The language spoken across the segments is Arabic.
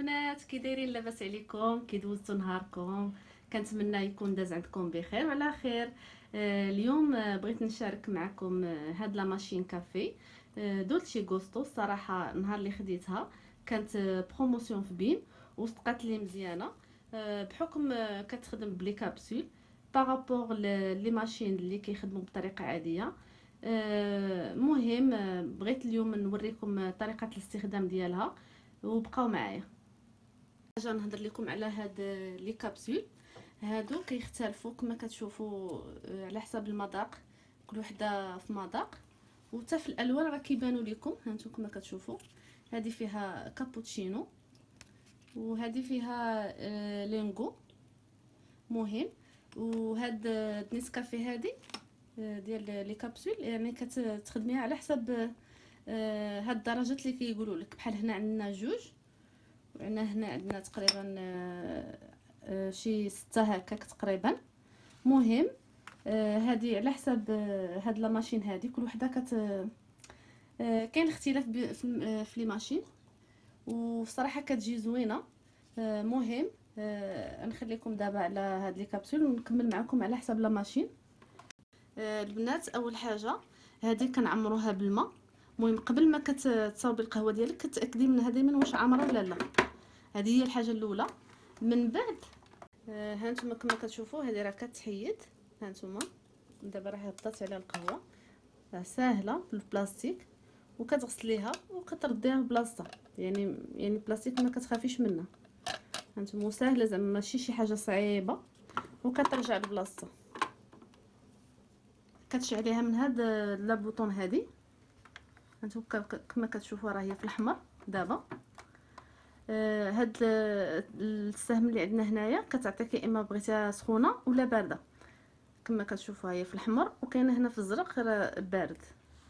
البنات، كي دايرين؟ لاباس عليكم؟ كي دوزتوا نهاركم؟ كنتمنى يكون داز عندكم بخير وعلى خير. اليوم بغيت نشارك معكم هاد لا ماشين كافي دولتشي غوستو. الصراحه نهار اللي خديتها كانت بروموسيون في بيم وصدقات لي مزيانه. بحكم كتخدم بلي كابسول بارابور لي ماشين اللي كيخدموا بطريقه عاديه. مهم بغيت اليوم نوريكم طريقه الاستخدام ديالها وبقاو معايا. حاجه نهضر لكم على هاد لي كابسول. هادو كيختلفوا كما كتشوفوا على حسب المذاق، كل وحده في مذاق، وحتى في الالوان راه كيبانوا لكم. هانتوما كما كتشوفوا هذه فيها كابوتشينو وهذه فيها لينغو. مهم. وهاد نيسكافي هذه ديال لي كابسول، يعني كتخدميها على حسب هاد الدرجات اللي كيقولوا لك. بحال هنا عندنا جوج، وعندنا هنا عندنا تقريبا شي 6 هكاك تقريبا. مهم. هذه على حسب هاد لا ماشين هذه كل وحده كاين اختلاف في لي ماشين، وصراحه كتجي زوينه. مهم. نخليكم دابا على هاد لي كابسول ونكمل معكم على حسب لا ماشين. البنات، اول حاجه هذه كنعمروها بالماء. المهم قبل ما كتصاوبي القهوه ديالك كتاكدي منها دائما واش عامره ولا لا. هذه هي الحاجه الاولى. من بعد هانتوما كما كتشوفوا هذه راه كتحيد. هانتوما دابا راه هبطات على القهوه، راه ساهله بالبلاستيك، وكتغسليها وكترديها بلاصتها. يعني البلاستيك ما كتخافيش منه. هانتوما ساهله زعما ماشي شي حاجه صعيبه، وكترجع لبلاصتها. كتشعليها من هاد لا بوطون هذه. هانتوما كما كتشوفوا راه هي في الاحمر دابا. هاد السهم اللي عندنا هنايا كتعطيك يا اما بغيتها سخونه ولا بارده. كما كتشوفوا هي في الاحمر، وكاينه هنا في الزرق غير بارد.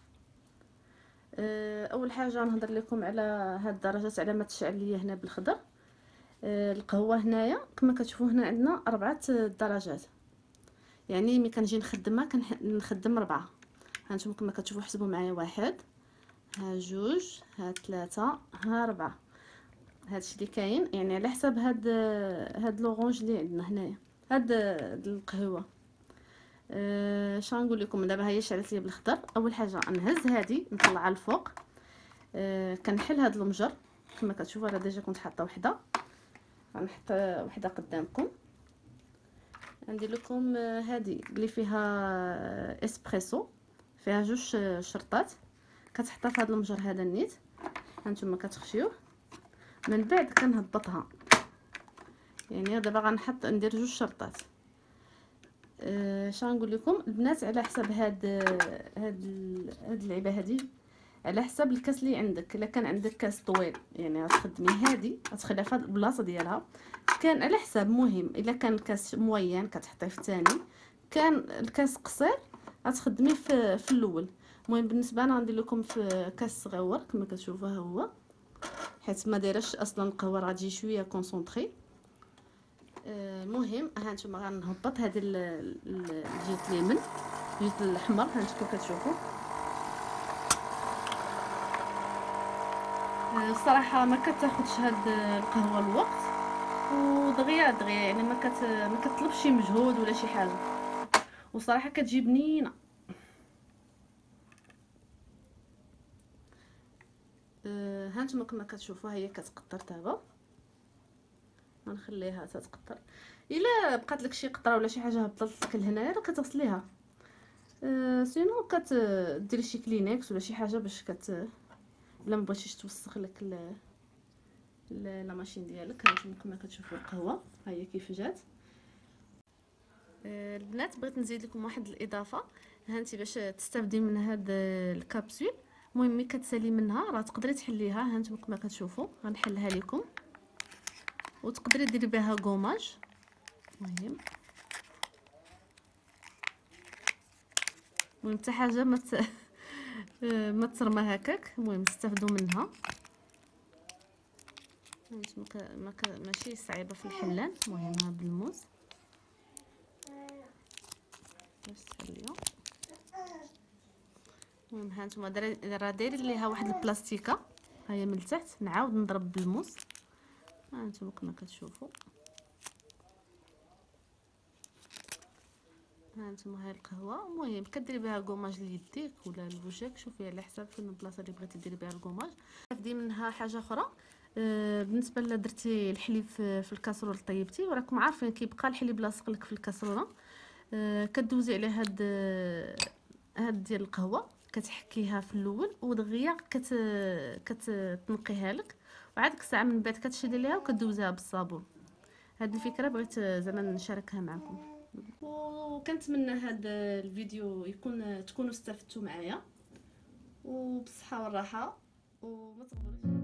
اول حاجه نهضر لكم على هاد الدرجات على ما تشعل ليا هنا بالخضر. القهوه هنايا كما كتشوفوا هنا عندنا 4 درجات، يعني ملي كنجي نخدمها كنخدم 4. هانتوما كما كتشوفوا حسبوا معايا 1 ها 2 ها 3 ها 4. هادشي اللي كاين يعني على حسب هاد لورانج اللي عندنا هنايا، هاد القهوه. شنقول لكم دابا هي شعلت لي بالخضر. اول حاجه نهز هذه نطلعها الفوق. كنحل هاد المجر كما كتشوفوا راه ديجا كنت حاطه وحده، غنحط وحده قدامكم. ندير لكم هذه اللي فيها اسبريسو، فيها 2 شرطات، كتحطها في هذا المجر هذا النيت. هانتوما كتخشيوه. من بعد كنهبطها، يعني دابا غنحط ندير 2 شرطات. شنقول لكم البنات على حسب هاد اللعيبه هذه، على حسب الكاس اللي عندك. الا كان عندك كاس طويل يعني غتخدمي هذه غتخليها في البلاصه ديالها. كان على حساب. مهم الا كان كاس موين كتحطيه في الثاني، كان الكاس قصير غتخدميه في الاول. المهم بالنسبه انا غندير لكم في كاس صغيور كما كتشوفوا ها هو، حيت ما دايرش اصلا القهوه راه غتجي شويه كونسونطري. المهم ها نتوما غنهبط هذه الجهه اليمين، الجهه الاحمر. ها نتوما كتشوفوا الصراحه ما كتاخذش هاد القهوه الوقت، ودغيا دغيا يعني ما كتطلبش شي مجهود ولا شي حاجه، وصراحه كتجي بنينه. هانتوما كما كتشوفوا هي كتقطر دابا. غنخليها تتقطر. الا بقات لك شي قطره ولا شي حاجه هبطت لك لهنايا راه كتغسليها. سينو كتديري شي كلينكس ولا شي حاجه باش الا ما بغيتيش توسخ لك لا ماشين ديالك. هانتوما كما كتشوفوا القهوه ها هي كيف جات. البنات بغيت نزيد لكم واحد الاضافه. هانتي باش تستافدي من هاد الكابسول، المهم ملي كتسالي منها راه تقدري تحليها. هانتوما كما كتشوفوا غنحلها لكم، وتقدري ديري بها كوماج. المهم حتى حاجه ما ترمى هكاك. المهم استافدوا منها. ماشي صعيبه في الحلان. المهم ها بالموس باش تحليها. المهم ها نتوما راه دايرين ليها واحد البلاستيكه، ها هي من التحت. نعاود نضرب بالموس ها انتم كما كتشوفوا. ها انتم هاي القهوه. المهم كديري بها كوماج ليديك ولا لوجهك، شوفي على حساب فين البلاصه اللي بغيتي ديري بها الكوماج. دي منها حاجه اخرى، بالنسبه لا درتي الحليب في الكاسرول طيبتي، وراكم عارفين كيبقى الحليب لاصق لك في الكاسرونه، كدوزي عليه هاد ديال القهوه، كتحكيها في الاول ودغيا كتنقيها لك، وعاد ساعه من بعد كتشدي ليها وكدوزيها بالصابون. هاد الفكره بغيت زعما نشاركها معكم، وكنتمنى هاد الفيديو تكونوا استفدتوا معايا، وبالصحه والراحه، وما تغبروش.